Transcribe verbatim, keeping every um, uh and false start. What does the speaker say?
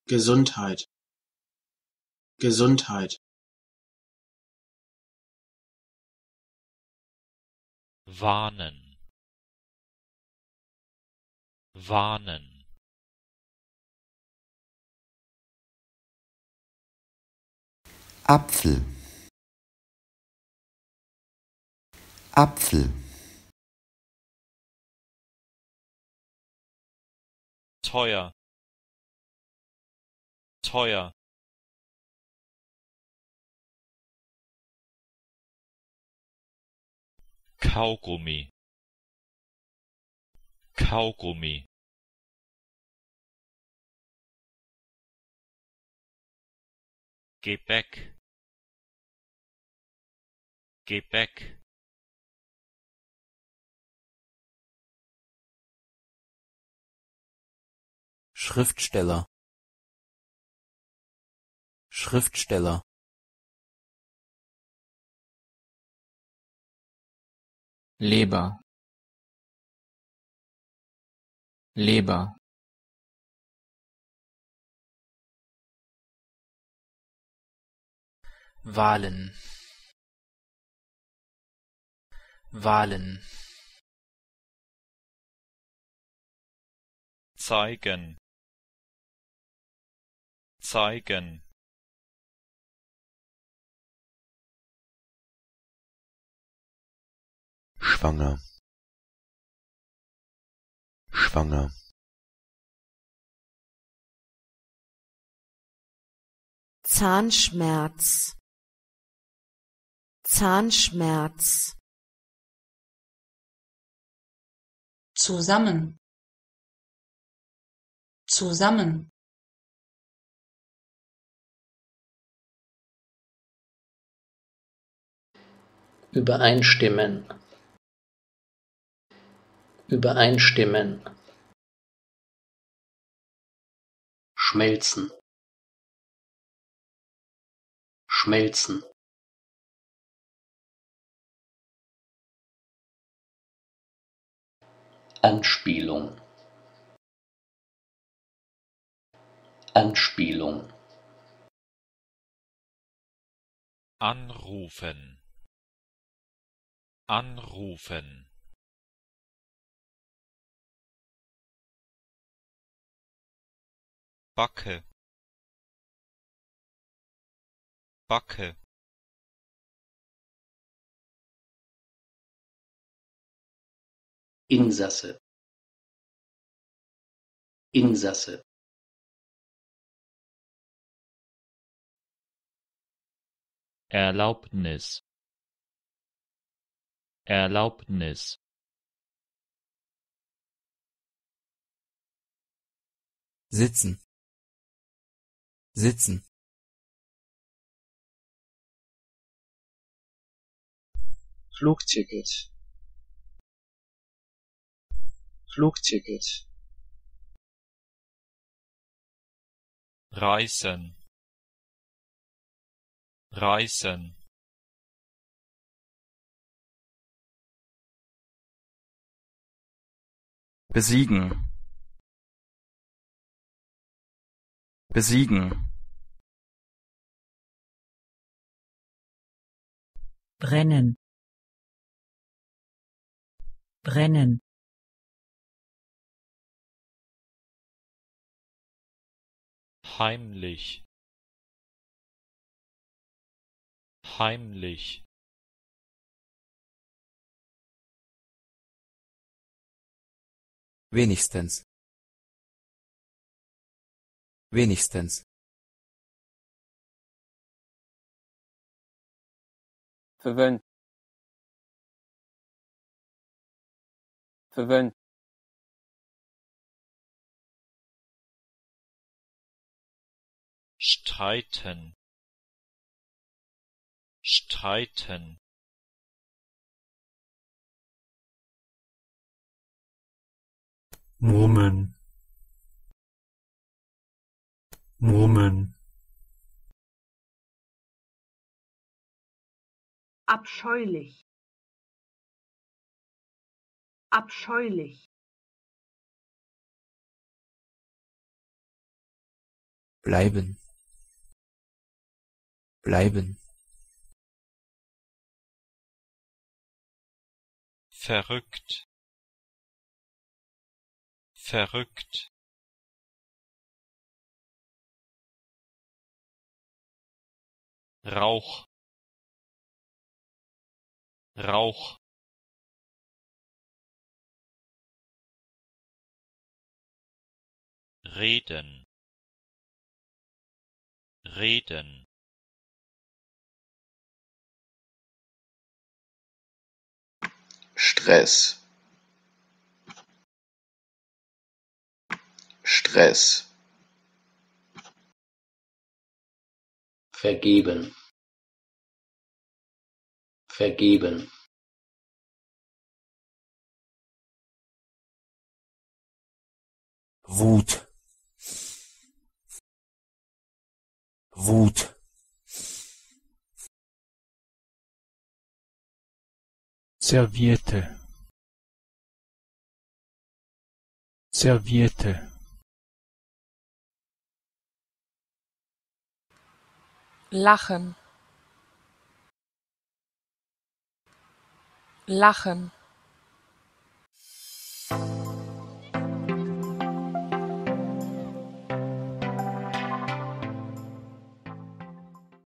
Gesundheit, Gesundheit. warnen, warnen, Apfel, Apfel, teuer, teuer, Kaugummi, Kaugummi, Gebäck, Gebäck, Schriftsteller, Schriftsteller, Leber, Leber, Wahlen, Wahlen, zeigen, zeigen, schwanger, schwanger, Zahnschmerz, Zahnschmerz. Zusammen, zusammen. Übereinstimmen, übereinstimmen. Schmelzen, schmelzen. Anspielung, Anspielung. anrufen, anrufen, Backe, Backe, Insasse, Insasse. Erlaubnis, Erlaubnis, sitzen, sitzen, Flugticket, Flugticket. reisen, reisen, besiegen, besiegen, Brennen, brennen. heimlich, heimlich, wenigstens, wenigstens, verwöhnt, verwöhnt, streiten, streiten, murmeln, murmeln, Abscheulich, abscheulich. bleiben, bleiben, verrückt, verrückt, Rauch, Rauch, reden, reden, Stress, Stress, vergeben, vergeben, Wut, Wut, Serviette, Serviette, lachen, lachen,